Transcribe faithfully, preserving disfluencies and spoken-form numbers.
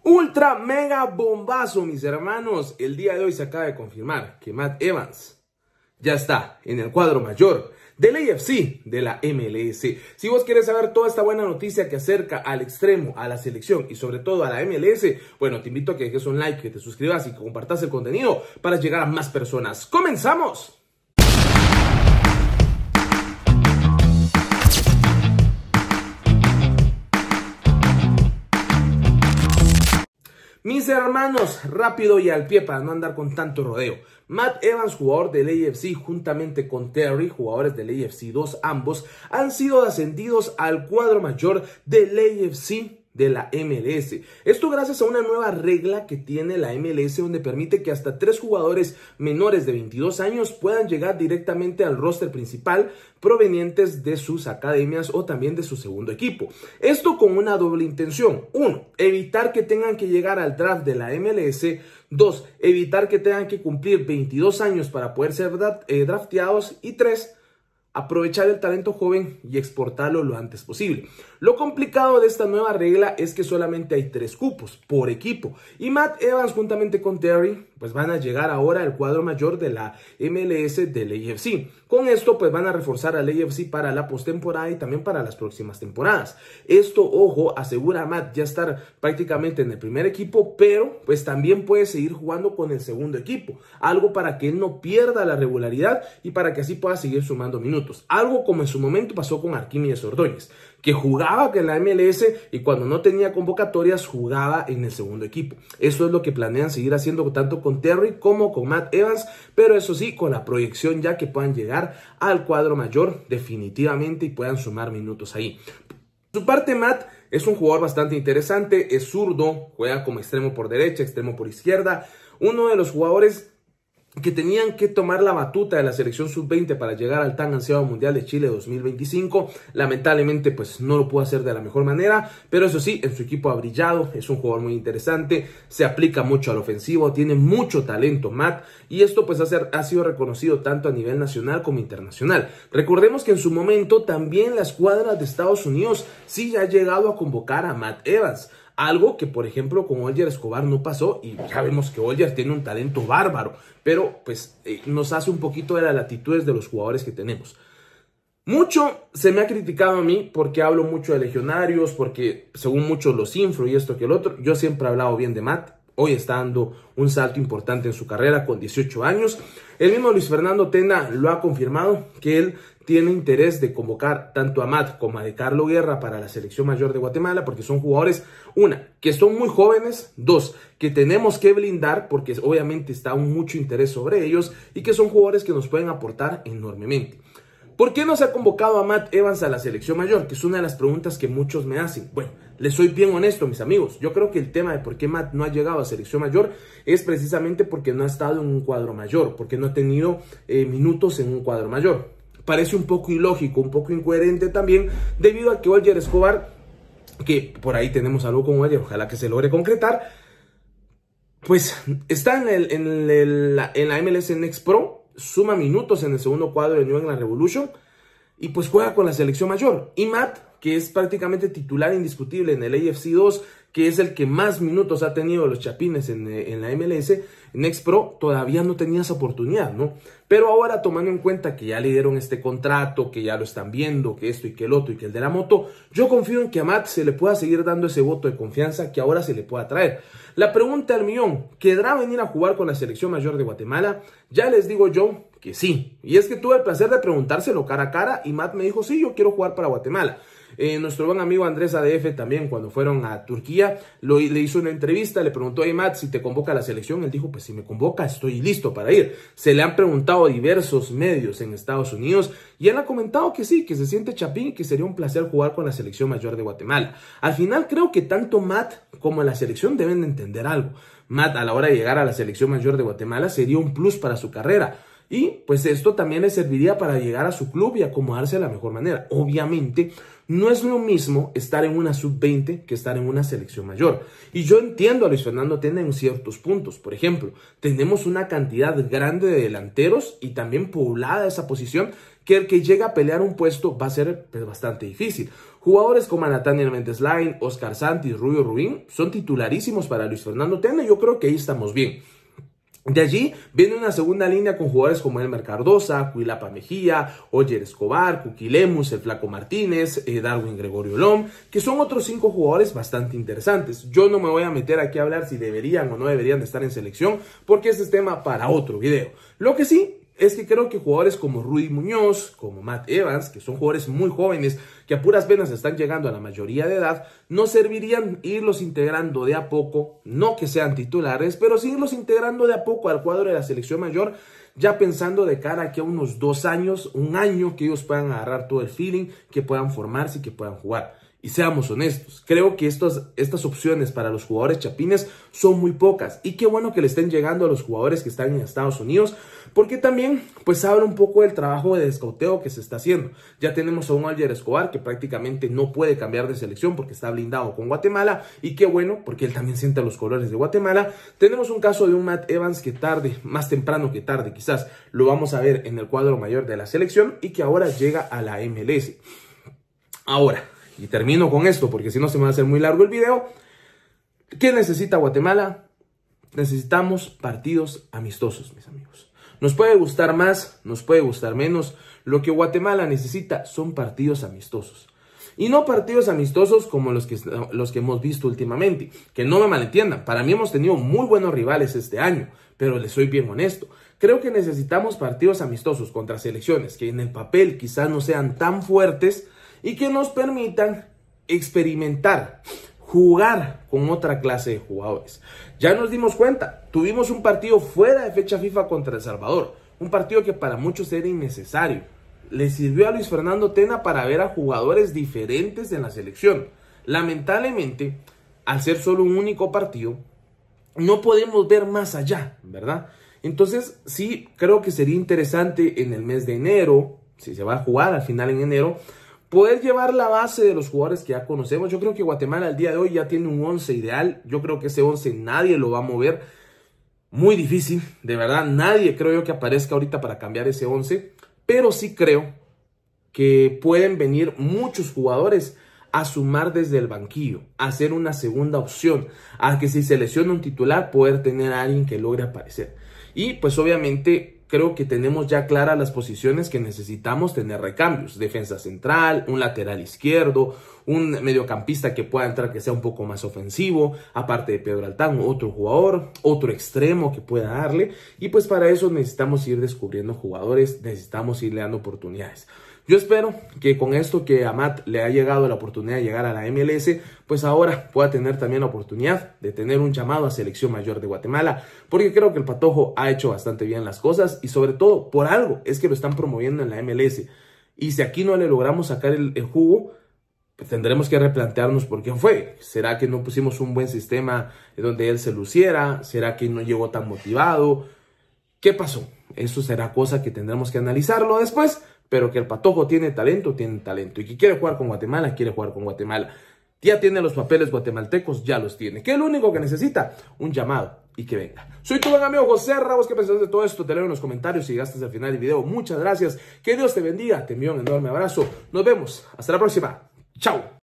Ultra mega bombazo, mis hermanos. El día de hoy se acaba de confirmar que Matt Evans ya está en el cuadro mayor del A F C de la M L S. Si vos querés saber toda esta buena noticia que acerca al extremo, a la selección y sobre todo a la M L S, bueno, te invito a que dejes un like, que te suscribas y que compartas el contenido para llegar a más personas. ¡Comenzamos! Mis hermanos, rápido y al pie para no andar con tanto rodeo. Matt Evans, jugador del A F C, juntamente con Terry, jugadores del A F C dos, ambos han sido ascendidos al cuadro mayor del A F C de la M L S. Esto gracias a una nueva regla que tiene la M L S, donde permite que hasta tres jugadores menores de veintidós años puedan llegar directamente al roster principal provenientes de sus academias o también de su segundo equipo. Esto con una doble intención. Uno, evitar que tengan que llegar al draft de la M L S. Dos, evitar que tengan que cumplir veintidós años para poder ser eh, drafteados. Y tres, aprovechar el talento joven y exportarlo lo antes posible. Lo complicado de esta nueva regla es que solamente hay tres cupos por equipo. Y Matt Evans juntamente con Terry pues van a llegar ahora al cuadro mayor de la M L S del A F C. Con esto pues van a reforzar al A F C para la postemporada y también para las próximas temporadas. Esto, ojo, asegura a Matt ya estar prácticamente en el primer equipo, pero pues también puede seguir jugando con el segundo equipo. Algo para que él no pierda la regularidad y para que así pueda seguir sumando minutos. Algo como en su momento pasó con Arquímedes Ordóñez, que jugaba en la M L S y cuando no tenía convocatorias jugaba en el segundo equipo. Eso es lo que planean seguir haciendo tanto con Terry como con Matt Evans, pero eso sí, con la proyección ya que puedan llegar al cuadro mayor definitivamente y puedan sumar minutos ahí. Por su parte, Matt es un jugador bastante interesante, es zurdo, juega como extremo por derecha, extremo por izquierda, uno de los jugadores que tenían que tomar la batuta de la selección sub veinte para llegar al tan ansiado Mundial de Chile dos mil veinticinco. Lamentablemente pues no lo pudo hacer de la mejor manera, pero eso sí, en su equipo ha brillado, es un jugador muy interesante, se aplica mucho al ofensivo, tiene mucho talento Matt, y esto pues ha, ser, ha sido reconocido tanto a nivel nacional como internacional. Recordemos que en su momento también la escuadra de Estados Unidos sí ha llegado a convocar a Matt Evans. Algo que, por ejemplo, con Olger Escobar no pasó, y ya vemos que Olger tiene un talento bárbaro, pero pues eh, nos hace un poquito de las latitudes de los jugadores que tenemos. Mucho se me ha criticado a mí porque hablo mucho de legionarios, porque según muchos los inflo y esto que el otro. Yo siempre he hablado bien de Matt. Hoy está dando un salto importante en su carrera con dieciocho años. El mismo Luis Fernando Tena lo ha confirmado, que él tiene interés de convocar tanto a Matt como a De Carlo Guerra para la selección mayor de Guatemala, porque son jugadores, una, que son muy jóvenes, dos, que tenemos que blindar porque obviamente está un mucho interés sobre ellos y que son jugadores que nos pueden aportar enormemente. ¿Por qué no se ha convocado a Matt Evans a la selección mayor? Que es una de las preguntas que muchos me hacen. Bueno, les soy bien honesto, mis amigos. Yo creo que el tema de por qué Matt no ha llegado a selección mayor es precisamente porque no ha estado en un cuadro mayor, porque no ha tenido eh, minutos en un cuadro mayor. Parece un poco ilógico, un poco incoherente también, debido a que Olger Escobar, que por ahí tenemos algo con Olger, ojalá que se logre concretar, pues está en, el, en, el, en la M L S Next Pro, suma minutos en el segundo cuadro de New England Revolution y pues juega con la selección mayor. Y Matt, que es prácticamente titular indiscutible en el A F C dos, que es el que más minutos ha tenido los Chapines en, en la M L S, Next Pro todavía no tenía esa oportunidad, ¿no? Pero ahora, tomando en cuenta que ya le dieron este contrato, que ya lo están viendo, que esto y que el otro y que el de la moto, yo confío en que a Matt se le pueda seguir dando ese voto de confianza que ahora se le pueda traer. La pregunta del millón, ¿querrá venir a jugar con la selección mayor de Guatemala? Ya les digo yo que sí. Y es que tuve el placer de preguntárselo cara a cara y Matt me dijo, sí, yo quiero jugar para Guatemala. Eh, nuestro buen amigo Andrés A D F también, cuando fueron a Turquía, lo, le hizo una entrevista, le preguntó, hey Matt, si te convoca a la selección. Él dijo, pues si me convoca estoy listo para ir. Se le han preguntado a diversos medios en Estados Unidos y él ha comentado que sí, que se siente chapín y que sería un placer jugar con la selección mayor de Guatemala. Al final creo que tanto Matt como la selección deben de entender algo. Matt, a la hora de llegar a la selección mayor de Guatemala, sería un plus para su carrera. Y pues esto también le serviría para llegar a su club y acomodarse de la mejor manera. Obviamente no es lo mismo estar en una sub veinte que estar en una selección mayor. Y yo entiendo a Luis Fernando Tena en ciertos puntos. Por ejemplo, tenemos una cantidad grande de delanteros y también poblada esa posición, que el que llega a pelear un puesto va a ser pues, bastante difícil. Jugadores como Nathaniel Méndez Lain, Oscar Santis, Rubio Rubín son titularísimos para Luis Fernando Tena. Yo creo que ahí estamos bien. De allí viene una segunda línea con jugadores como Elmer Cardosa, Cuilapa Mejía, Oyer Escobar, Cuqui Lemus, el Flaco Martínez, eh, Darwin Gregorio Lom, que son otros cinco jugadores bastante interesantes. Yo no me voy a meter aquí a hablar si deberían o no deberían de estar en selección, porque ese es tema para otro video. Lo que sí es que creo que jugadores como Rudy Muñoz, como Matt Evans, que son jugadores muy jóvenes, que a puras penas están llegando a la mayoría de edad, no servirían irlos integrando de a poco, no que sean titulares, pero sí irlos integrando de a poco al cuadro de la selección mayor, ya pensando de cara a que a unos dos años, un año, que ellos puedan agarrar todo el feeling, que puedan formarse y que puedan jugar. Y seamos honestos, creo que estos, estas opciones para los jugadores chapines son muy pocas. Y qué bueno que le estén llegando a los jugadores que están en Estados Unidos, porque también pues habla un poco del trabajo de escauteo que se está haciendo. Ya tenemos a un Oyer Escobar que prácticamente no puede cambiar de selección porque está blindado con Guatemala. Y qué bueno, porque él también siente los colores de Guatemala. Tenemos un caso de un Matt Evans que tarde, más temprano que tarde quizás, lo vamos a ver en el cuadro mayor de la selección y que ahora llega a la M L S. Ahora, y termino con esto porque si no se me va a hacer muy largo el video. ¿Qué necesita Guatemala? Necesitamos partidos amistosos, mis amigos. Nos puede gustar más, nos puede gustar menos. Lo que Guatemala necesita son partidos amistosos. Y no partidos amistosos como los que, los que hemos visto últimamente. Que no me malentiendan, para mí hemos tenido muy buenos rivales este año, pero les soy bien honesto. Creo que necesitamos partidos amistosos contra selecciones que en el papel quizás no sean tan fuertes, y que nos permitan experimentar, jugar con otra clase de jugadores. Ya nos dimos cuenta, tuvimos un partido fuera de fecha FIFA contra El Salvador, un partido que para muchos era innecesario. Le sirvió a Luis Fernando Tena para ver a jugadores diferentes en la selección. Lamentablemente, al ser solo un único partido, no podemos ver más allá, ¿verdad? Entonces, sí, creo que sería interesante en el mes de enero, si se va a jugar al final en enero, poder llevar la base de los jugadores que ya conocemos. Yo creo que Guatemala al día de hoy ya tiene un once ideal. Yo creo que ese once nadie lo va a mover. Muy difícil, de verdad. Nadie creo yo que aparezca ahorita para cambiar ese once. Pero sí creo que pueden venir muchos jugadores a sumar desde el banquillo, a hacer una segunda opción, a que si se lesiona un titular, poder tener a alguien que logre aparecer. Y pues obviamente creo que tenemos ya claras las posiciones que necesitamos tener recambios. Defensa central, un lateral izquierdo, un mediocampista que pueda entrar que sea un poco más ofensivo, aparte de Pedro Altán, otro jugador, otro extremo que pueda darle. Y pues para eso necesitamos ir descubriendo jugadores, necesitamos irle dando oportunidades. Yo espero que con esto que a Matt le ha llegado la oportunidad de llegar a la M L S, pues ahora pueda tener también la oportunidad de tener un llamado a Selección Mayor de Guatemala, porque creo que el Patojo ha hecho bastante bien las cosas y sobre todo por algo es que lo están promoviendo en la M L S. Y si aquí no le logramos sacar el, el jugo, pues tendremos que replantearnos por qué fue. ¿Será que no pusimos un buen sistema donde él se luciera? ¿Será que no llegó tan motivado? ¿Qué pasó? Eso será cosa que tendremos que analizarlo después. Pero que el Patojo tiene talento, tiene talento. Y que quiere jugar con Guatemala, quiere jugar con Guatemala. Ya tiene los papeles guatemaltecos, ya los tiene. ¿Qué es lo único que necesita? Un llamado y que venga. Soy tu buen amigo José Ramos. ¿Qué pensás de todo esto? Te leo en los comentarios si llegaste al final del video. Muchas gracias. Que Dios te bendiga. Te envío un enorme abrazo. Nos vemos. Hasta la próxima. Chao.